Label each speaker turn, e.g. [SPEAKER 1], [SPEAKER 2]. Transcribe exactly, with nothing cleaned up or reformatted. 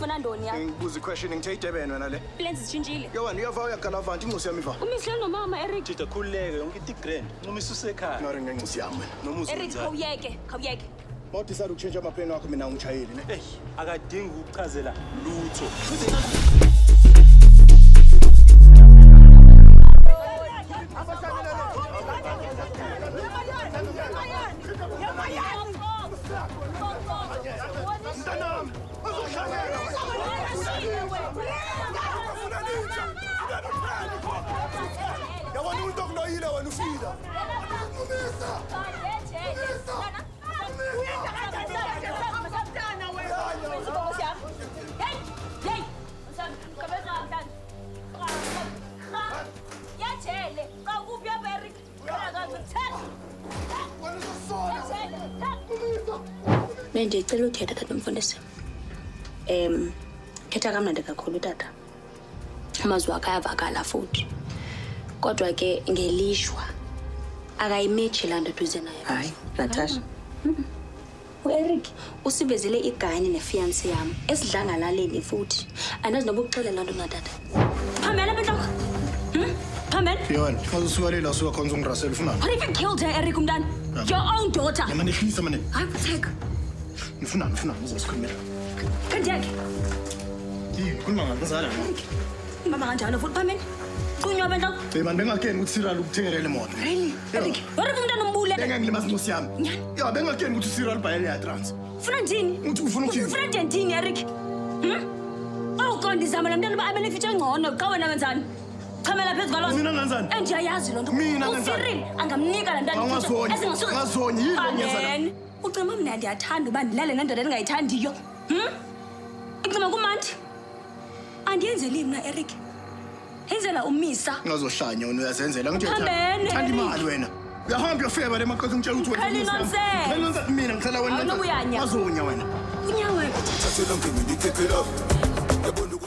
[SPEAKER 1] ufuna ndoni ya
[SPEAKER 2] ngibuza question ngithe wena wena le
[SPEAKER 1] plans zitshintshile
[SPEAKER 2] ke wena uyava uyagalavanti ingosi yami iva
[SPEAKER 1] umishle nomama Eric
[SPEAKER 3] Tita khuleke yonke i grand noma isuseka
[SPEAKER 2] ngare ngengosi yami wena
[SPEAKER 3] noma uzenza
[SPEAKER 1] Eric khawuyeke khawuyeke
[SPEAKER 2] mawuthi ukutshentsha amaplane wakho mina ngitshayeli ne
[SPEAKER 3] hey akadingi ukuchazela lutho
[SPEAKER 1] Ndicela uthetha tata mfundisi. Em khetha kamnandi kakhulu tata. Amazwi akhe ayavakala futhi. Kodwa ke ngelishwa akayimechi lando duze nayo.
[SPEAKER 4] Hayi, Natasha.
[SPEAKER 1] uEric usivezele igayini nefiance yami esidlangalaleni futhi. Andazi noba ukuxelela lento na tata. Phambela bentoko. Hm? Phambela.
[SPEAKER 2] Yona, usuka lela usuka khonza ungrasela ufuna.
[SPEAKER 1] What if you killed her Eric umntana? Your own daughter.
[SPEAKER 2] Yama nehlisa manje.
[SPEAKER 1] Hayi kutheka.
[SPEAKER 2] Ngifuna ngifuna ngizosikhulumela.
[SPEAKER 1] Kanjani?
[SPEAKER 2] Yini kuluma ngazala.
[SPEAKER 1] Mama kanjani futhi phambela? Qunywa bentoko.
[SPEAKER 2] Hey man bengakeni ukuthi Cyril ukuthengelela imoto.
[SPEAKER 1] Really? Eric, Eric umntana umbule.
[SPEAKER 2] Bengangilimaza inkosi yami. Ya bengakeni ukuthi Cyril bayele ya trans.
[SPEAKER 1] Ufuna ndini?
[SPEAKER 2] Uthi ufuna ukuthini?
[SPEAKER 1] Ufuna ndini Eric? Hm? Awuqondi zama lomntana ba abele future ngcono xa wena wenzani? Chamela phezulu kwalo.
[SPEAKER 2] Mina ngenzani?
[SPEAKER 1] Endiyayazi lonto.
[SPEAKER 2] Mina ngenzani?
[SPEAKER 1] uCyril angamnika la ntana
[SPEAKER 2] Angazoni. Ngazoni yini ngiyenzana?
[SPEAKER 1] Ucima mina ndiyathanda uba ndilale nendoda endingayithandiyo. Hm? Icima kumandi. Andiyenzeli mina Eric. Enzela umisa.
[SPEAKER 2] Ngazohlanya wena uyazenzela ngithe
[SPEAKER 1] Phambene,
[SPEAKER 2] thanda imali wena. Uyahamba uyofeba le maqhaza ngitshela ukuthi wena.
[SPEAKER 1] Khali nonsense.
[SPEAKER 2] Khali nonsense mina ngihlala wena.
[SPEAKER 1] Awunobuyanya.
[SPEAKER 2] Ngazonya wena.
[SPEAKER 1] Kunyawe.
[SPEAKER 5] Thatha lonke mina i-keep it up.